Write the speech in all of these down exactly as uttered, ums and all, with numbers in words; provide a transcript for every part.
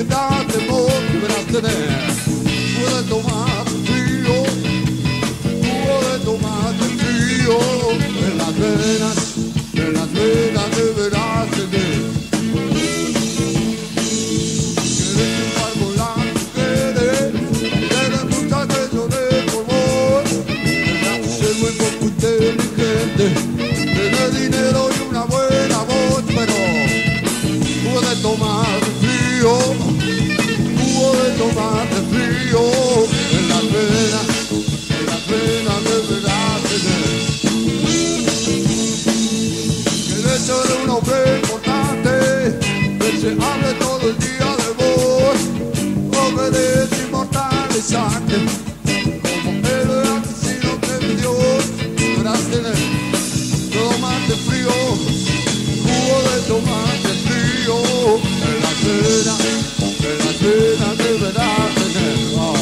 que da temor deberás tener. Jugo de tomate frío, jugo de tomate frío, en las venas, en las venas deberás tener. Quieres triunfar con las mujeres, quieres muchas que lloren por vos, querrás ser muy poco inteligente, tener dinero y una buena voz, pero jugo de tomate frío, jugo de tomate frío, en las venas, en las venas deberás tener. Quieres ser un hombre importante, que se hable todo el día de vos, o querés inmortalizarte como héroe asesino de Dios, deberás tener tomate frío, jugo de tomate frío, en las venas, en las venas deberás tener. Oh.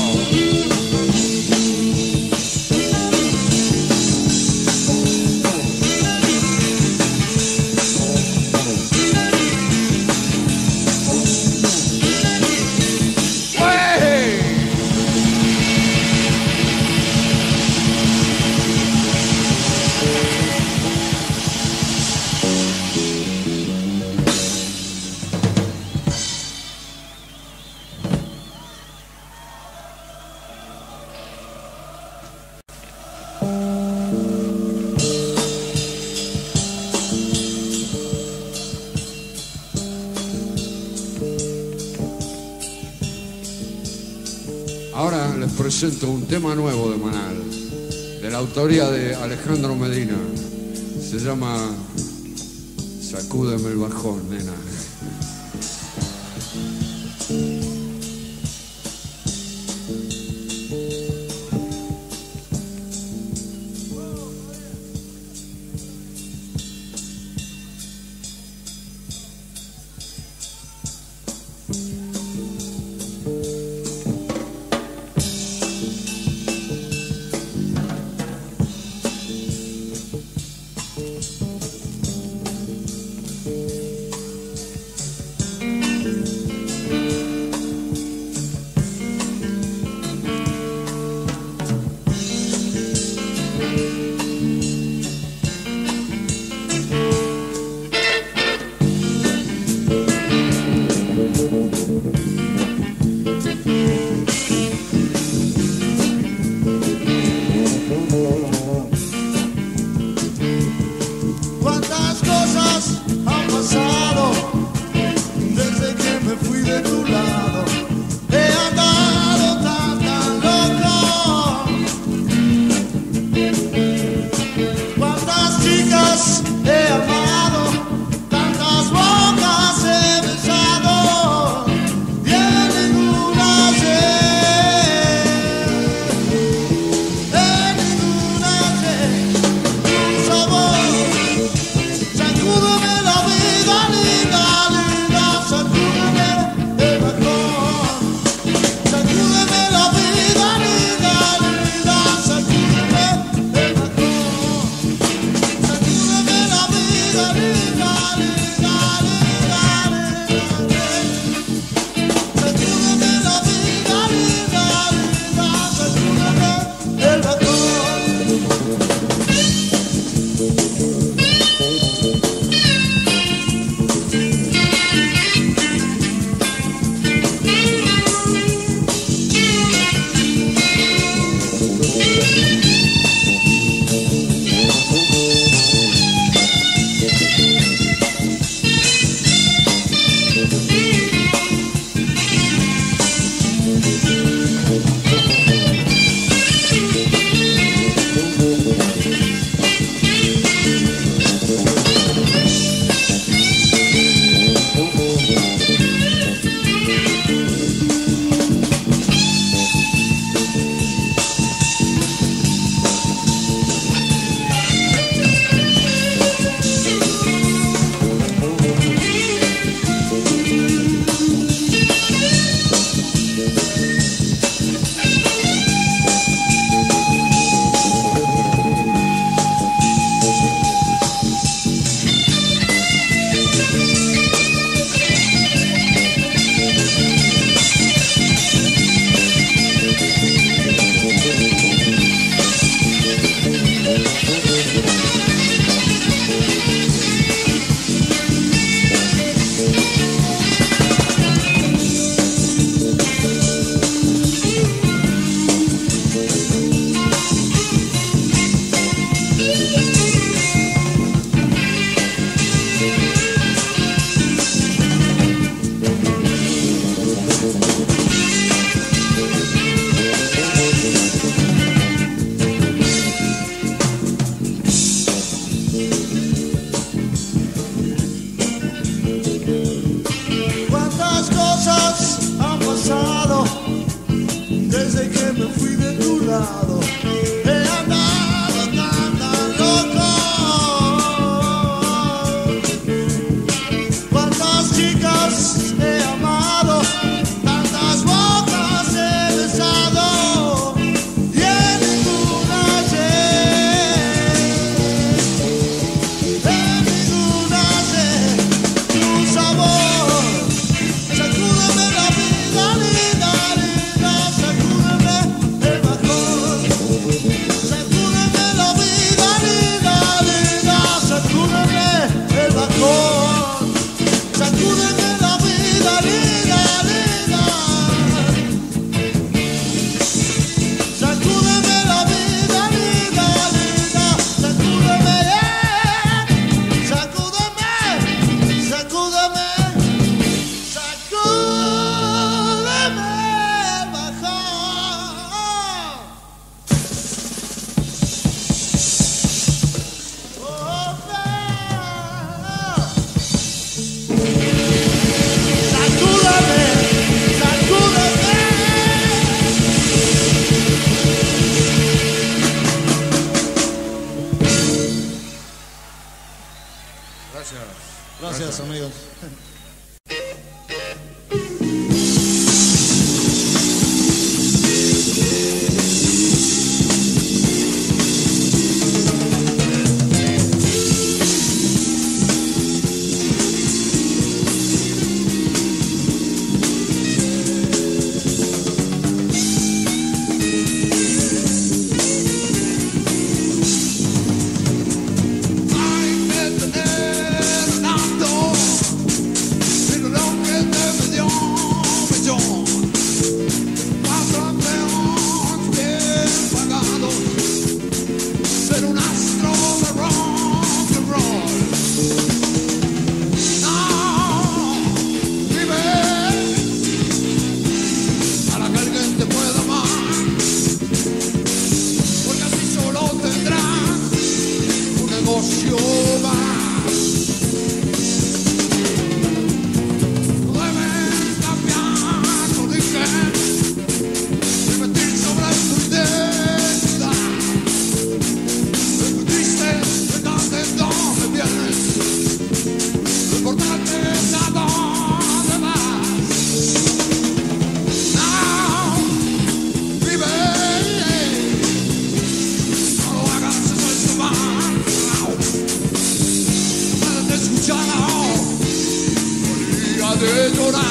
Ahora les presento un tema nuevo de Manal, de la autoría de Alejandro Medina. Se llama Sacúdeme el bajón, nena. enamorado, he andado tan tan loco. Cuántas chicas he amado, tantas bocas he besado, y en ninguna sé, en ninguna sé tu sabor. Sacúdeme la vida, linda, linda, sacúdeme el bajón. Sacúdeme la vida, linda, linda, sacúdeme el bajón. Sacúdeme la vida, linda, linda. Sacúdeme la vida, linda, linda. Sacúdeme, eh. Sacúdeme, sacúdeme. Gracias. Gracias, amigos. De llorar.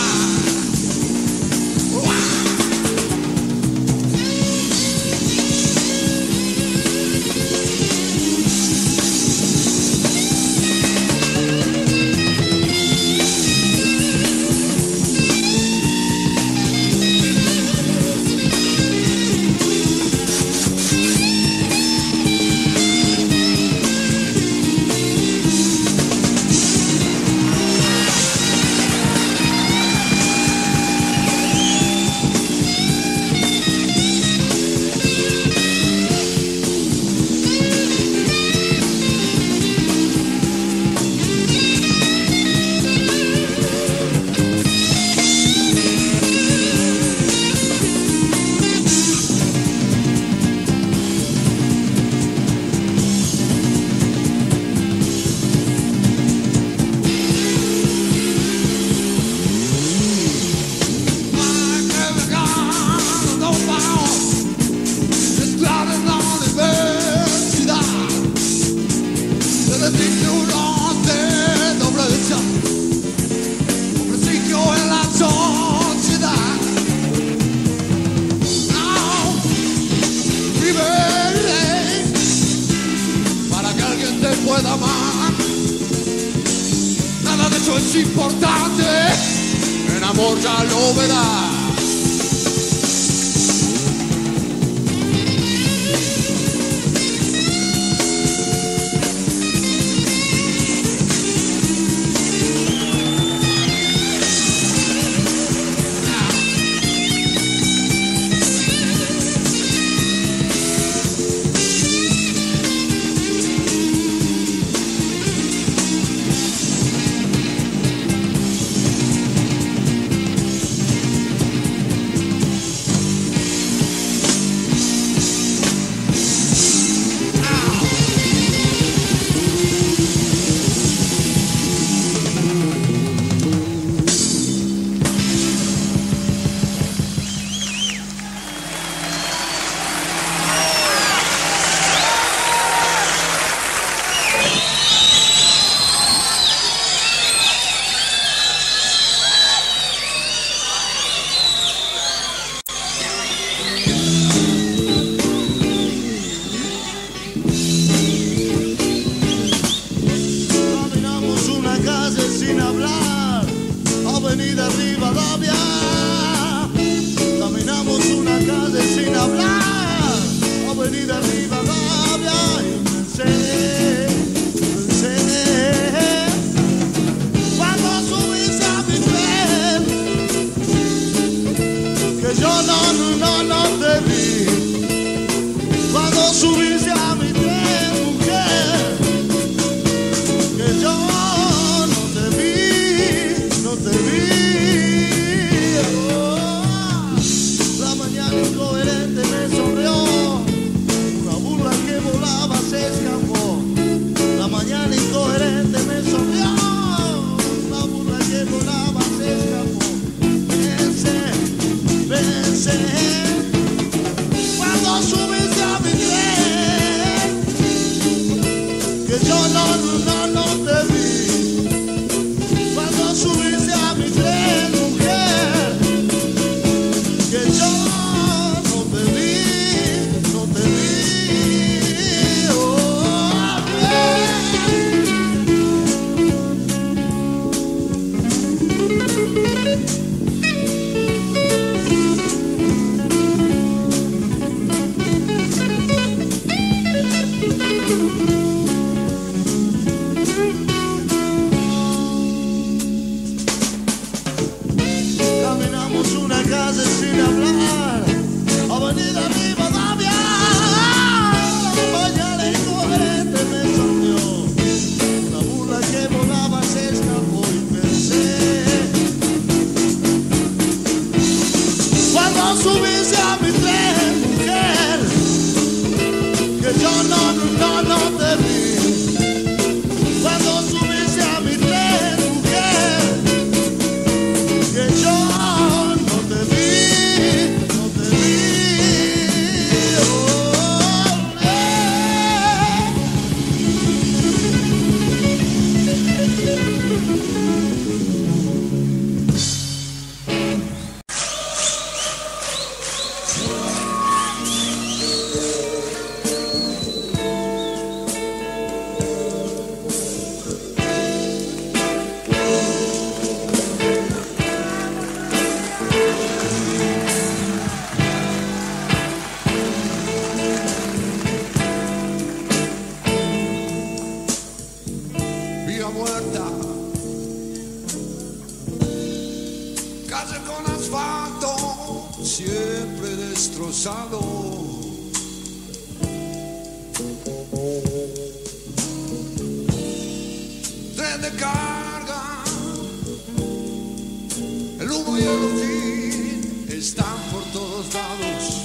Pueda amar, nada de eso es importante, el amor ya lo verás. Avenida Rivadavia, caminamos una calle sin hablar. Avenida Rivadavia, y pensé, pensé, cuando subiste a mi tren, que yo no, no, no te vi. Cuando subiste a mi tren, mujer, que yo no te vi, no te vi. Oh, la mañana incoherente me sonrió, una burla que volaba se escapó. La mañana incoherente me sonrió, una burla que volaba se escapó. Pensé, pensé, cuando subiste a mi tren, que yo no, no, no te vi. Cuando subiste a mi tren, mujer, que yo no te vi, no te vi. Oh, yeah. Caminamos una calle sin hablar, Avenida Rivadavia, la mañana incoherente me sonrió, una burla que volaba se escapó y pensé, cuando subiste a mi tren, mujer, que yo no, no, no te vi. Cuando subiste a mi tren, mujer, que yo no te vi, no te vi. Oh, yeah. Vida muerta, calle con asfalto, siempre destrozado. Tren de carga, el humo y el fin están por todos lados.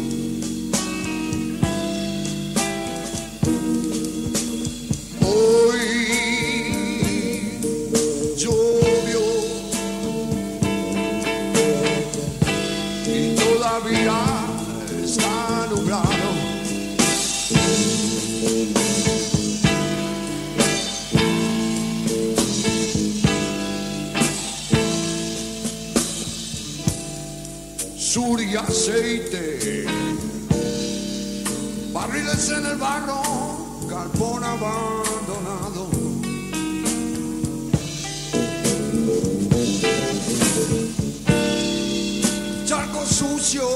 Está nublado. Sur y aceite, barriles en el barro, carbón abandonado. Charco sucio,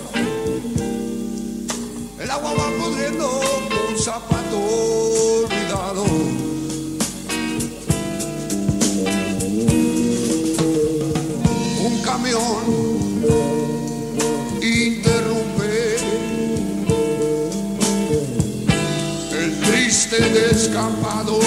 el agua va pudriendo, un zapato olvidado. Un camión interrumpe el triste descampado.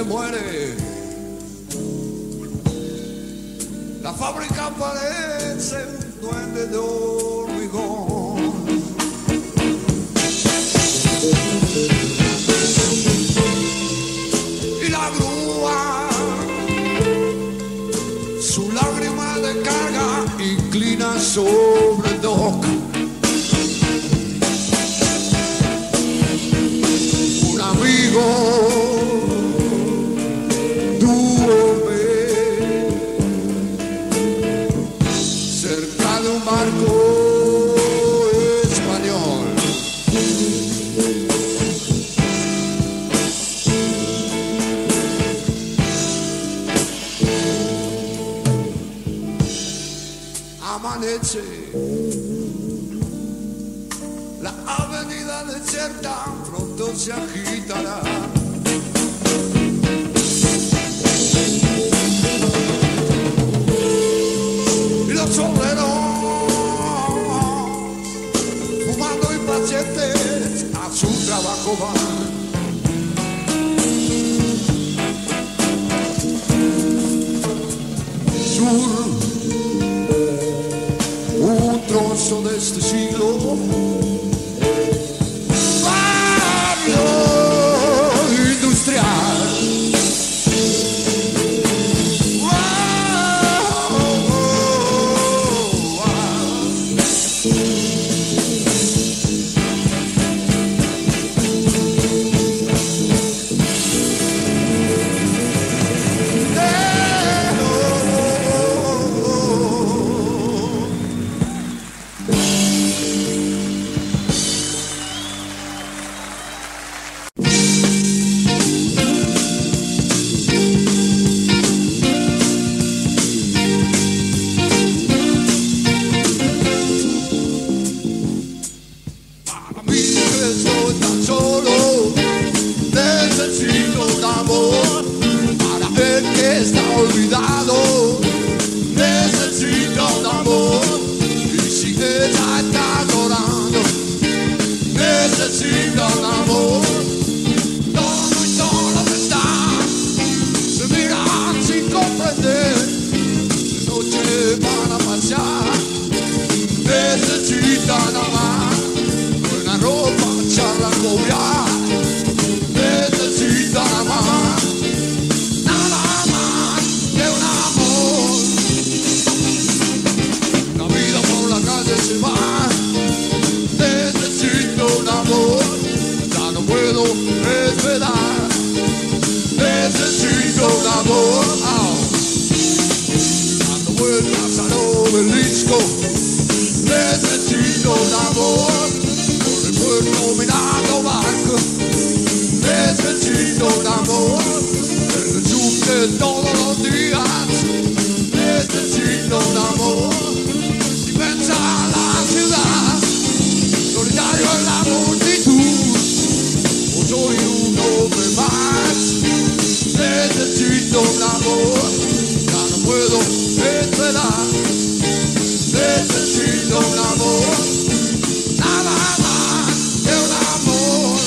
muere. La fábrica parece un duende de hormigón. Y la grúa, su lágrima de carga inclina sobre el dock. Un amigo barco español. Amanece, la avenida desierta pronto se agitará. Y los obreros a su trabajo van. Sur, un trozo de este siglo, barrio industrial. Olvidado, necesita un amor. Y si ella está llorando, necesita un amor. Todo y todo está, se miran sin comprender. De noche van a pasear, necesitan amar. Buena ropa, charla, cobiar, necesitan amar. Se va, necesito un amor, ya no puedo esperar, necesito un amor, oh. Dando vueltas al obelisco, necesito un amor, por el puerto mirando barco, necesito un amor, en el subte todos los días, necesito un amor. Pensa la ciudad, solitario en la multitud, o soy un hombre más, necesito un amor, ya no puedo esperar, necesito un amor, nada más que un amor.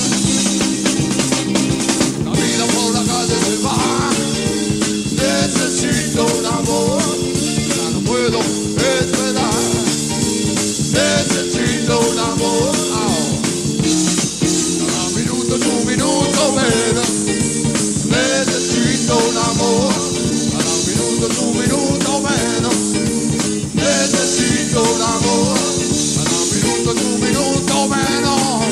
La vida por la calle se va, necesito un amor, ya no puedo esperar. Necesito un amor, oh. Cada minuto es un minuto menos. Necesito un amor, cada minuto es un minuto menos. Necesito un amor, cada minuto es un minuto menos.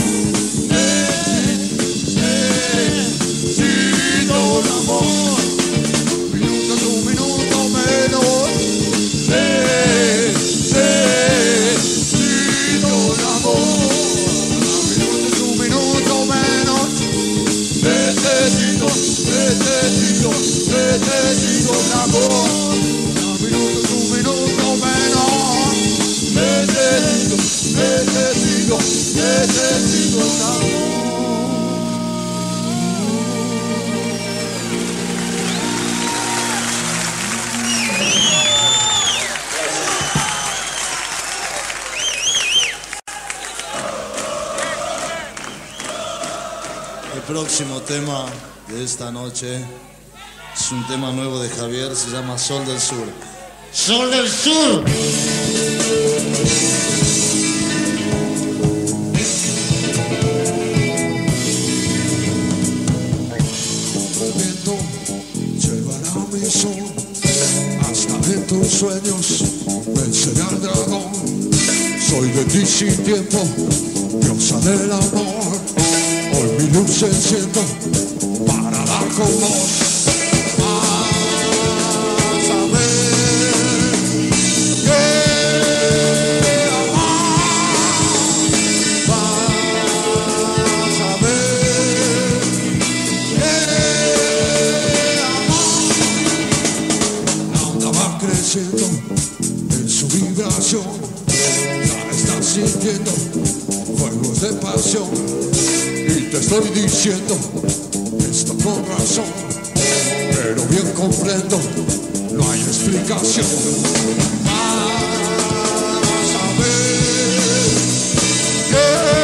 Necesito un amor, cada minuto es un minuto menos. Necesito, necesito, necesito un amor. Un minuto, un minuto menos. Necesito, necesito, necesito un amor. El próximo tema de esta noche Es un tema nuevo de Javier, se llama Sol del Sur. ¡Sol del Sur! El viento llevará mi sol hasta en tus sueños, venceré al dragón. Soy de ti sin tiempo, diosa del amor. Hoy mi luz enciendo para dar con vos. En su vibración ya estás sintiendo fuegos de pasión, y te estoy diciendo esto con razón, pero bien comprendo, no hay explicación. Vas a ver que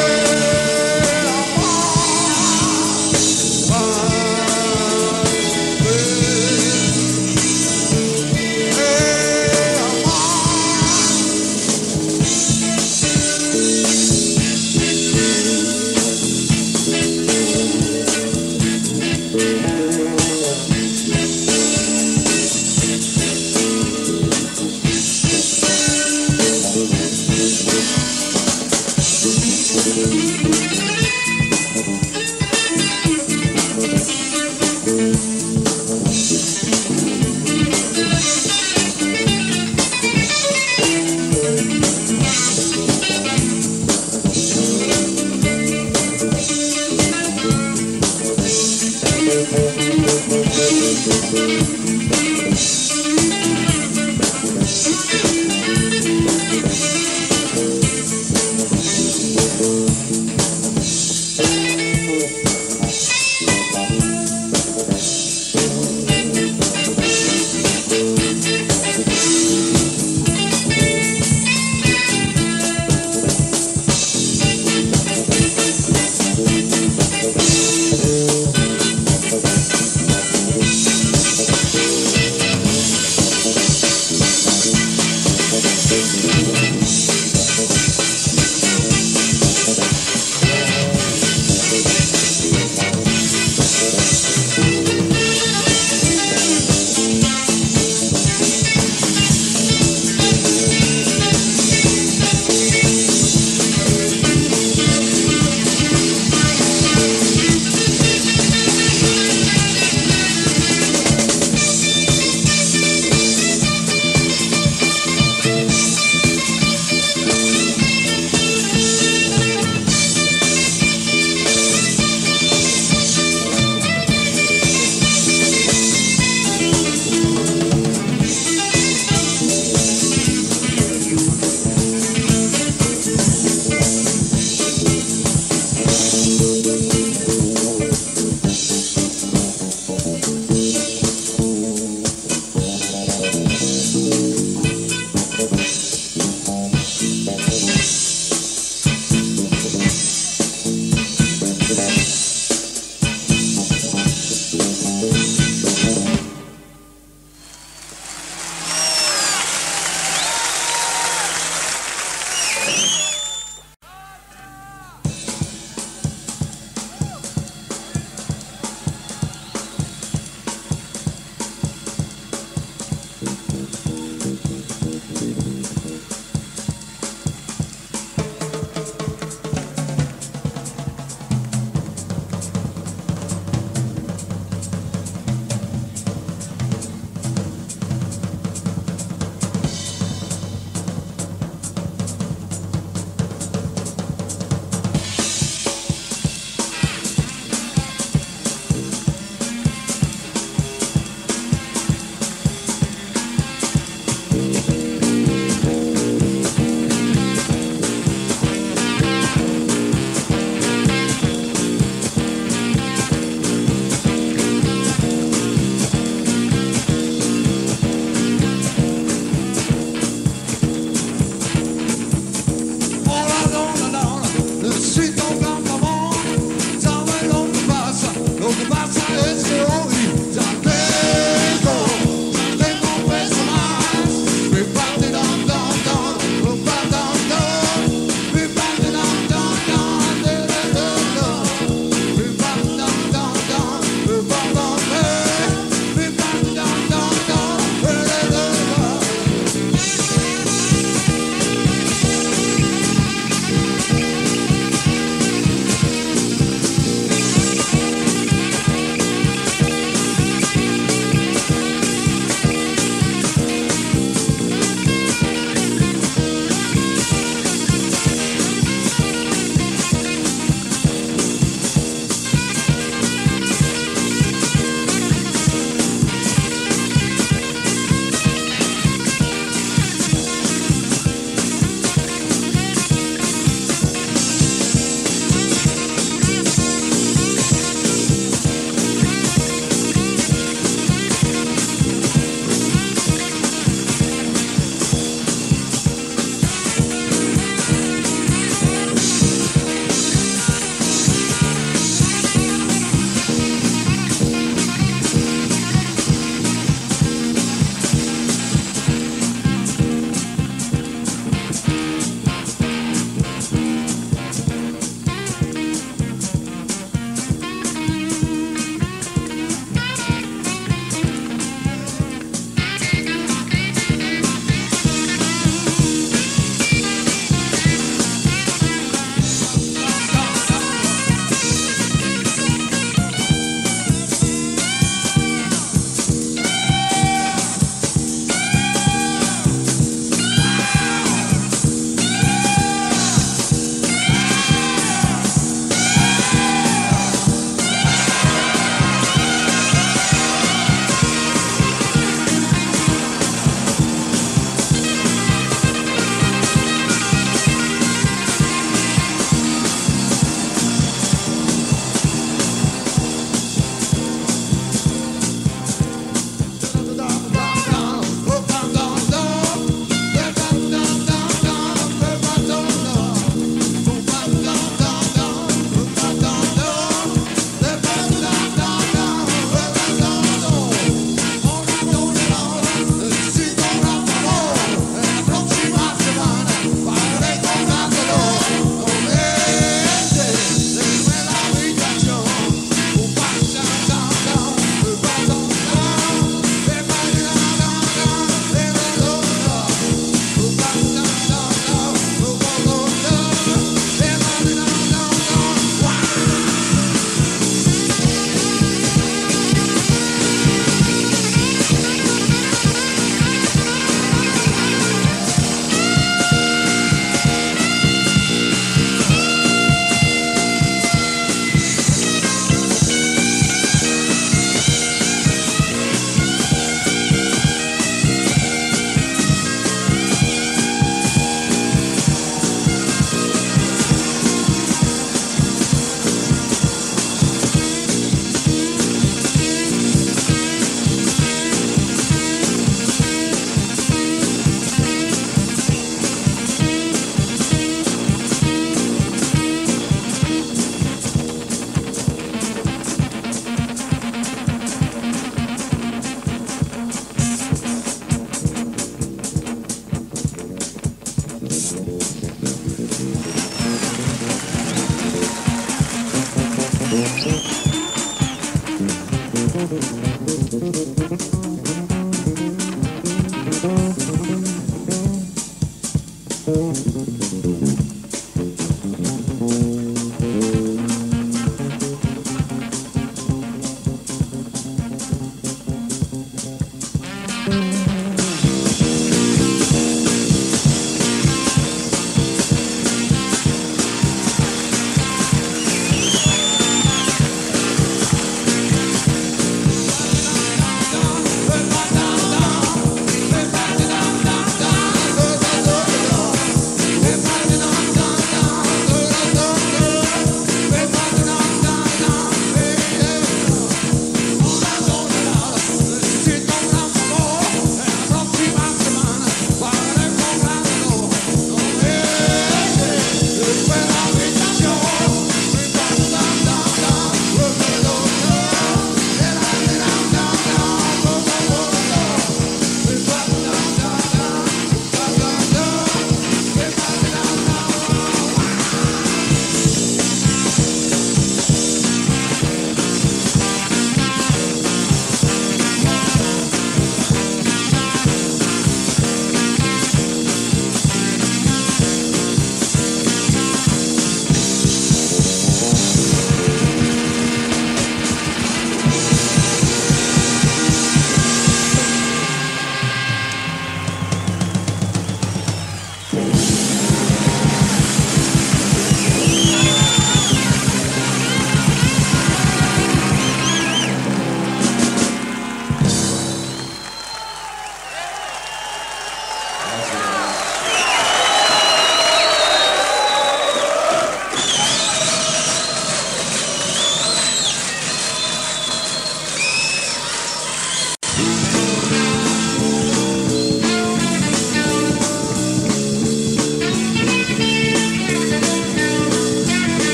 Everybody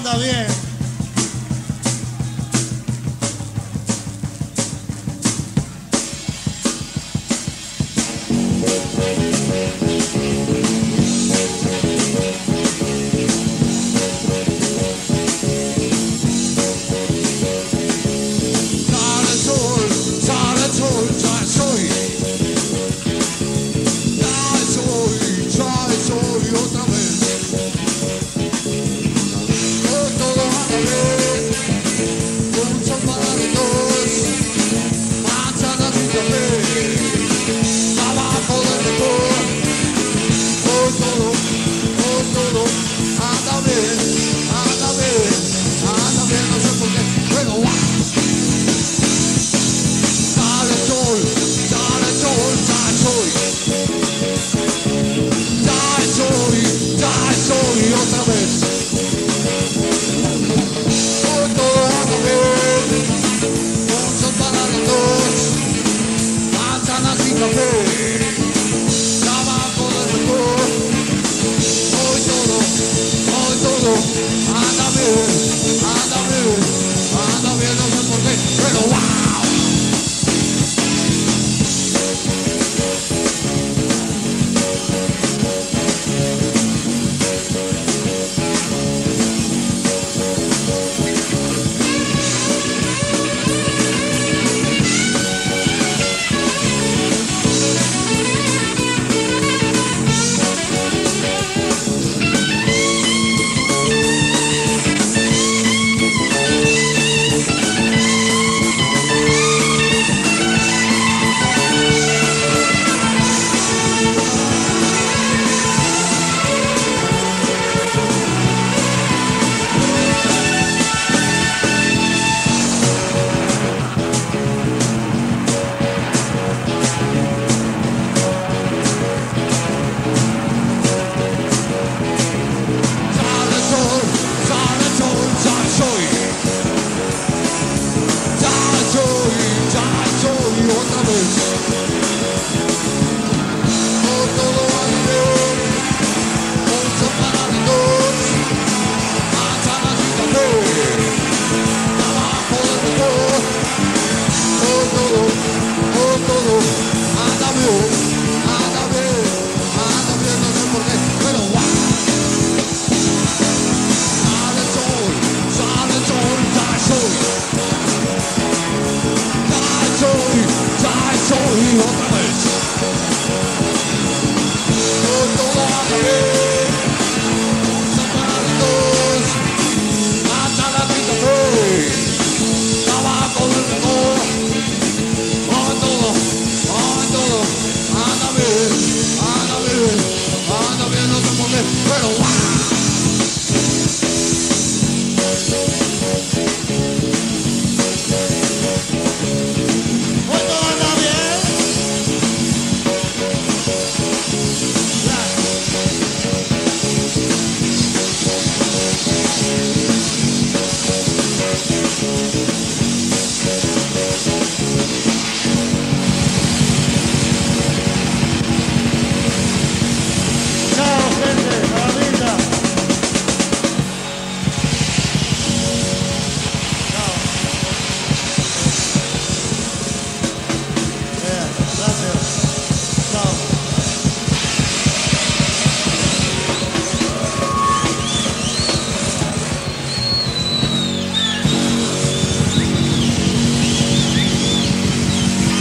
anda bien.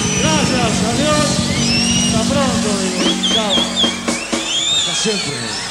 Adiós, hasta pronto, digo. Chao. Hasta siempre.